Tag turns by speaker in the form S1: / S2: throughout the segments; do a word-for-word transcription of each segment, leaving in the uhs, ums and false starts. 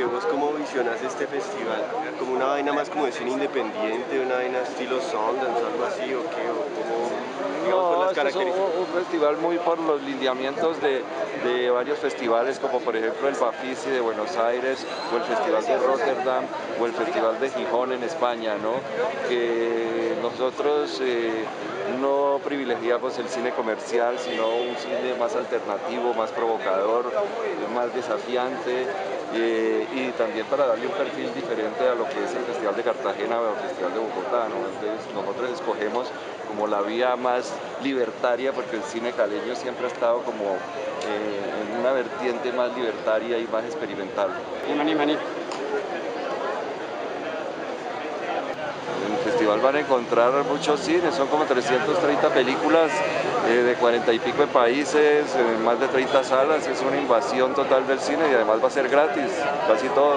S1: que vos cómo visionás este festival, como una vaina más como de cine independiente, una vaina estilo Sundance o algo así, o qué, o como, digamos, por
S2: No,
S1: las
S2: este es un,
S1: características.
S2: un festival muy por los lineamientos de, de varios festivales, como por ejemplo el Bafisi de Buenos Aires, o el Festival de Rotterdam, o el Festival de Gijón en España, ¿no? Que nosotros eh, no privilegiamos el cine comercial, sino un cine más alternativo, más provocador, más desafiante, eh, y también para darle un perfil diferente a lo que es el Festival de Cartagena o el Festival de Bogotá, ¿no? Entonces nosotros escogemos como la vía más libertaria, porque el cine caleño siempre ha estado como eh, en una vertiente más libertaria y más experimental.
S3: Maní, maní.
S2: En el festival van a encontrar muchos cines, son como trescientas treinta películas eh, de cuarenta y pico de países, en más de treinta salas. Es una invasión total del cine y además va a ser gratis, casi todo.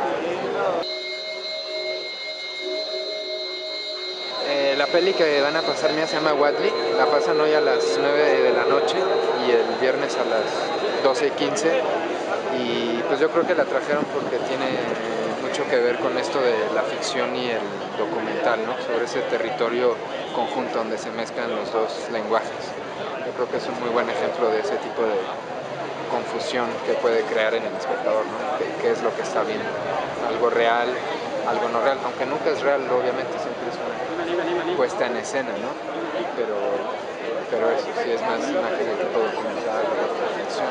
S4: Eh, la peli que van a pasar mía se llama Watley, la pasan hoy a las nueve de la noche y el viernes a las doce y quince, y pues yo creo que la trajeron porque tiene mucho que ver con esto de la ficción y el documental, ¿no? Sobre ese territorio conjunto donde se mezclan los dos lenguajes. Yo creo que es un muy buen ejemplo de ese tipo de confusión que puede crear en el espectador, ¿no? ¿Qué, qué es lo que está viendo? Algo real, algo no real, aunque nunca es real, obviamente siempre es una puesta en escena, ¿no? Pero, pero eso sí es más imagen de tipo documental o ficción.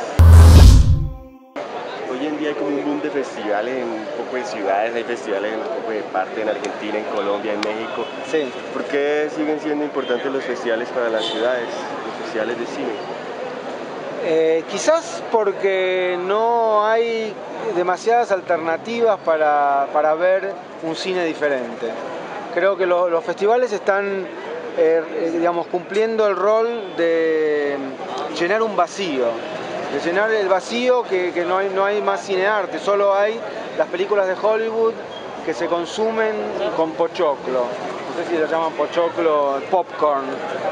S1: Hoy en día hay como un boom de festivales en un poco de ciudades, hay festivales en un poco de parte en Argentina, en Colombia, en México.
S4: Sí.
S1: ¿Por qué siguen siendo importantes los festivales para las ciudades, los festivales de cine?
S5: Eh, quizás porque no hay demasiadas alternativas para, para ver un cine diferente. Creo que lo, los festivales están eh, digamos, cumpliendo el rol de llenar un vacío, de llenar el vacío que, que no, hay, no hay más cinearte, solo hay las películas de Hollywood que se consumen con pochoclo. No sé si lo llaman pochoclo, popcorn.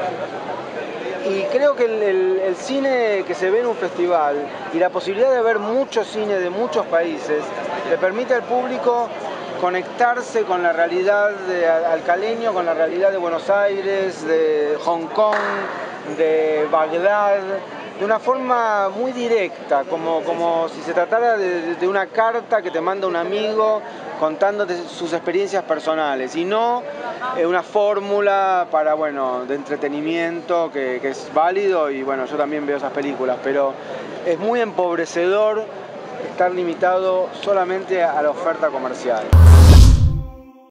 S5: Y creo que el, el, el cine que se ve en un festival y la posibilidad de ver mucho cine de muchos países le permite al público conectarse con la realidad de alcaleño, con la realidad de Buenos Aires, de Hong Kong, de Bagdad, de una forma muy directa, como, como si se tratara de, de una carta que te manda un amigo contándote sus experiencias personales y no eh, una fórmula para, bueno, de entretenimiento que, que es válido, y bueno, yo también veo esas películas, pero es muy empobrecedor estar limitado solamente a la oferta comercial.